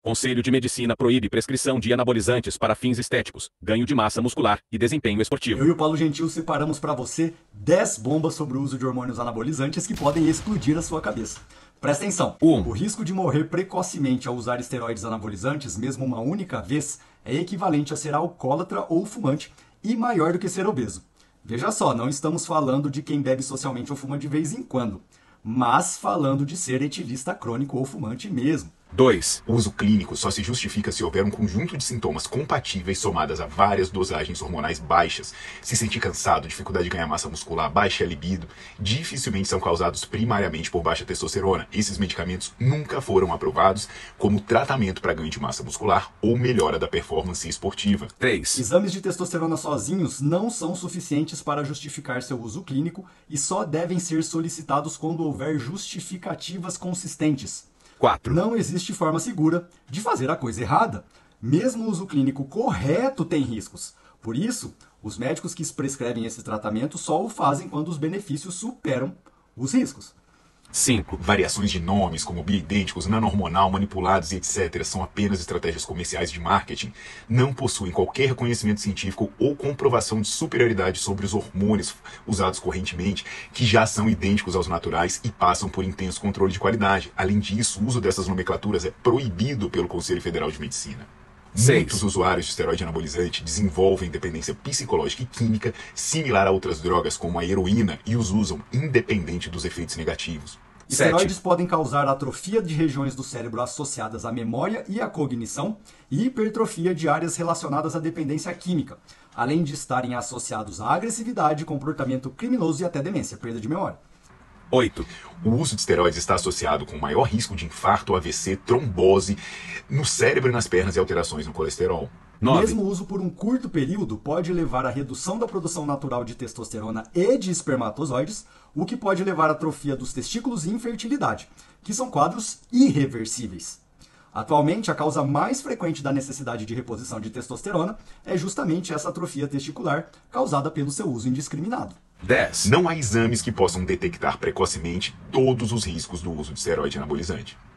Conselho de Medicina proíbe prescrição de anabolizantes para fins estéticos, ganho de massa muscular e desempenho esportivo. Eu e o Paulo Gentil separamos para você 10 bombas sobre o uso de hormônios anabolizantes que podem explodir a sua cabeça. Presta atenção, o risco de morrer precocemente ao usar esteroides anabolizantes, mesmo uma única vez, é equivalente a ser alcoólatra ou fumante e maior do que ser obeso. Veja só, não estamos falando de quem bebe socialmente ou fuma de vez em quando, mas falando de ser etilista crônico ou fumante mesmo. 2. O uso clínico só se justifica se houver um conjunto de sintomas compatíveis somadas a várias dosagens hormonais baixas. Se sentir cansado, dificuldade de ganhar massa muscular, baixa libido, dificilmente são causados primariamente por baixa testosterona. Esses medicamentos nunca foram aprovados como tratamento para ganho de massa muscular ou melhora da performance esportiva. 3. Exames de testosterona sozinhos não são suficientes para justificar seu uso clínico e só devem ser solicitados quando houver justificativas consistentes. 4. Não existe forma segura de fazer a coisa errada. Mesmo o uso clínico correto tem riscos. Por isso, os médicos que prescrevem esse tratamento só o fazem quando os benefícios superam os riscos. 5. Variações de nomes, como bioidênticos, nano-hormonal, manipulados e etc., são apenas estratégias comerciais de marketing. Não possuem qualquer reconhecimento científico ou comprovação de superioridade sobre os hormônios usados correntemente, que já são idênticos aos naturais e passam por intenso controle de qualidade. Além disso, o uso dessas nomenclaturas é proibido pelo Conselho Federal de Medicina. 6. Muitos usuários de esteroide anabolizante desenvolvem dependência psicológica e química similar a outras drogas, como a heroína, e os usam independente dos efeitos negativos. 7. Esteroides podem causar atrofia de regiões do cérebro associadas à memória e à cognição e hipertrofia de áreas relacionadas à dependência química, além de estarem associados à agressividade, comportamento criminoso e até demência, perda de memória. 8. O uso de esteroides está associado com maior risco de infarto, AVC, trombose no cérebro e nas pernas e alterações no colesterol. 9. Mesmo o uso por um curto período pode levar à redução da produção natural de testosterona e de espermatozoides, o que pode levar à atrofia dos testículos e infertilidade, que são quadros irreversíveis. Atualmente, a causa mais frequente da necessidade de reposição de testosterona é justamente essa atrofia testicular causada pelo seu uso indiscriminado. 10. Não há exames que possam detectar precocemente todos os riscos do uso de esteroide anabolizante.